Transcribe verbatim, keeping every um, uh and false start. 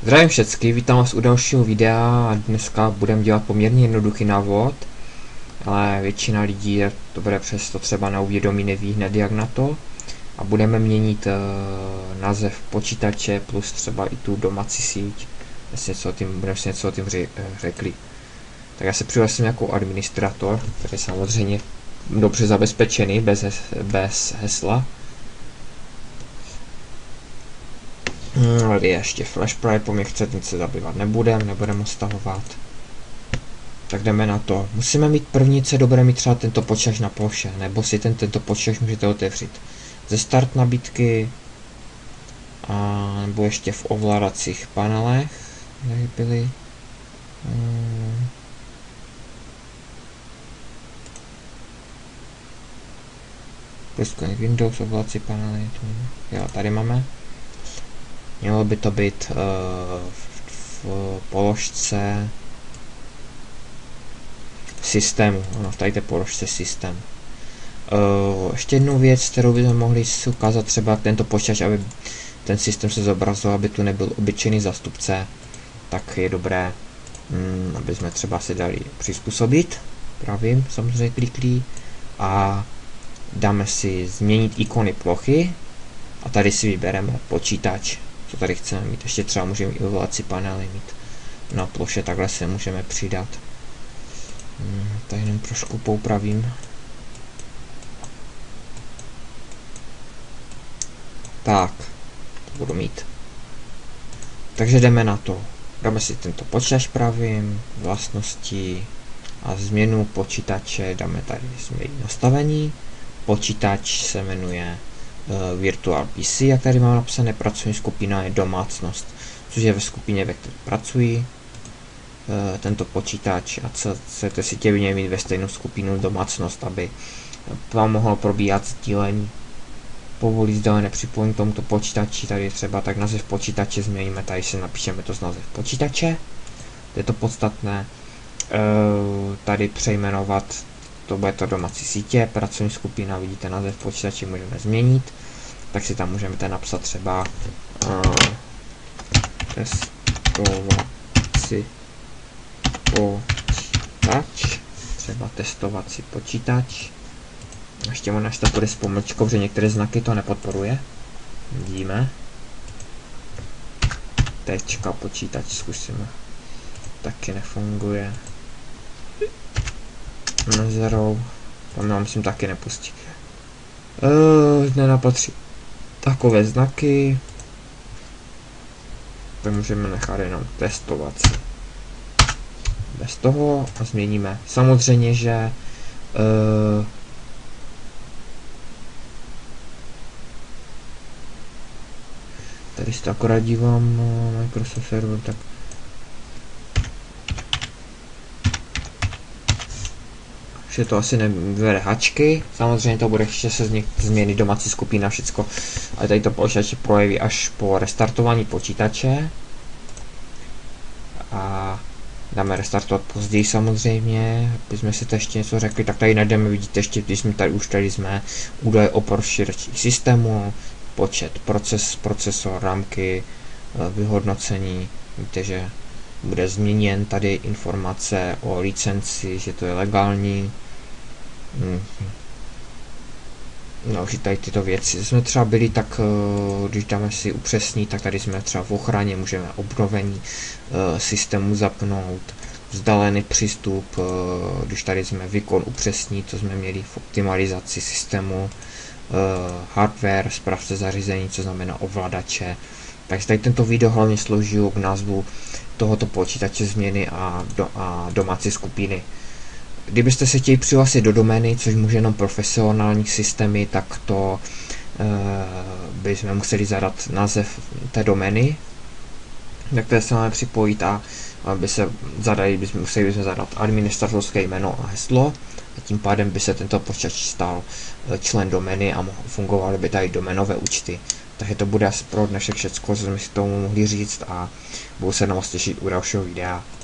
Zdravím všechny, vítám vás u dalšího videa a dneska budeme dělat poměrně jednoduchý návod, ale většina lidí je to bude přesto třeba neuvědomí, neví hned jak na to a budeme měnit uh, název počítače plus třeba i tu domácí síť, něco o tím, budeme si něco o tím řekli. Tak já se přihlásím jako administrátor, který je samozřejmě dobře zabezpečený, bez, hes bez hesla. Tady je ještě flash pride, po mě chce, nic se zabývat nebudem, nebudeme ho stahovat. Tak jdeme na to. Musíme mít první, co dobré mít třeba tento počítač na ploše, nebo si ten, tento počítač můžete otevřít ze start nabídky, a nebo ještě v ovládacích panelech, kde byly. Hmm. Pluskání Windows, ovládací panely, jo, tady máme. Mělo by to být uh, v, v položce systému, ano, v tady té položce systém. Uh, ještě jednu věc, kterou bychom mohli ukázat třeba tento počítač, aby ten systém se zobrazoval, aby tu nebyl obyčejný zástupce, tak je dobré, um, aby jsme třeba si dali přizpůsobit, pravým samozřejmě kliklí, a dáme si změnit ikony plochy a tady si vybereme počítač. Co tady chceme mít, ještě třeba můžeme i ovládací panely mít na ploše, takhle se můžeme přidat. Hmm, tady jenom trošku poupravím. Tak, to budu mít. Takže jdeme na to. Dáme si tento počítač pravým, vlastnosti a změnu počítače, dáme tady změnit nastavení. Počítač se jmenuje Uh, Virtual P C, jak tady mám napsané, pracovní skupina je domácnost, což je ve skupině, ve které pracuji. Uh, tento počítač a chcete si těvně mít ve stejnou skupinu domácnost, aby vám mohlo probíhat sdílení. Povolit vzdálené připojení k tomuto počítači, tady je třeba tak název počítače změníme, tady si napíšeme to z název počítače. Je to podstatné. Uh, tady přejmenovat, to bude to domácí sítě, pracovní skupina, vidíte název počítače, můžeme změnit, tak si tam můžeme ten napsat třeba uh, testovací počítač, třeba testovací počítač, ještě možná, že to bude s pomlčkou, že některé znaky to nepodporuje, vidíme, tečka počítač zkusíme, taky nefunguje. Mezerou, tam já myslím taky nepustí. Uh, nenapatří takové znaky, tak můžeme nechat jenom testovací. Bez toho a změníme. Samozřejmě, že uh, tady se to akorát dívám uh, Microsoft server, tak že to asi nevede hačky, samozřejmě to bude ještě se změnit domácí skupina, všecko, ale tady to počítače projeví až po restartování počítače a dáme restartovat později samozřejmě, aby jsme si to ještě něco řekli, tak tady najdeme, vidíte ještě, když jsme tady už tady jsme údaje o počítačích systému, počet, proces, procesor, rámky, vyhodnocení, víte, že bude změněn tady informace o licenci, že to je legální. No, že tady tyto věci jsme třeba byli, tak když dáme si upřesnit, tak tady jsme třeba v ochraně, můžeme obnovení systému zapnout, vzdálený přístup, když tady jsme výkon upřesnit, co jsme měli v optimalizaci systému, hardware, správce zařízení, co znamená ovladače. Takže tady tento video hlavně slouží k názvu tohoto počítače změny a, do, a domácí skupiny. Kdybyste se chtěli přihlásit do domény, což může jenom profesionální systémy, tak to e, bychom museli zadat název té domény, tak to se máme připojit a aby se zadali, bychom museli bychom zadat administratorské jméno a heslo a tím pádem by se tento počítač stal člen domény a fungovaly by tady doménové účty. Takže to bude asi pro dnešek všecko, co jsme si k tomu mohli říct a budu se na vás těšit u dalšího videa.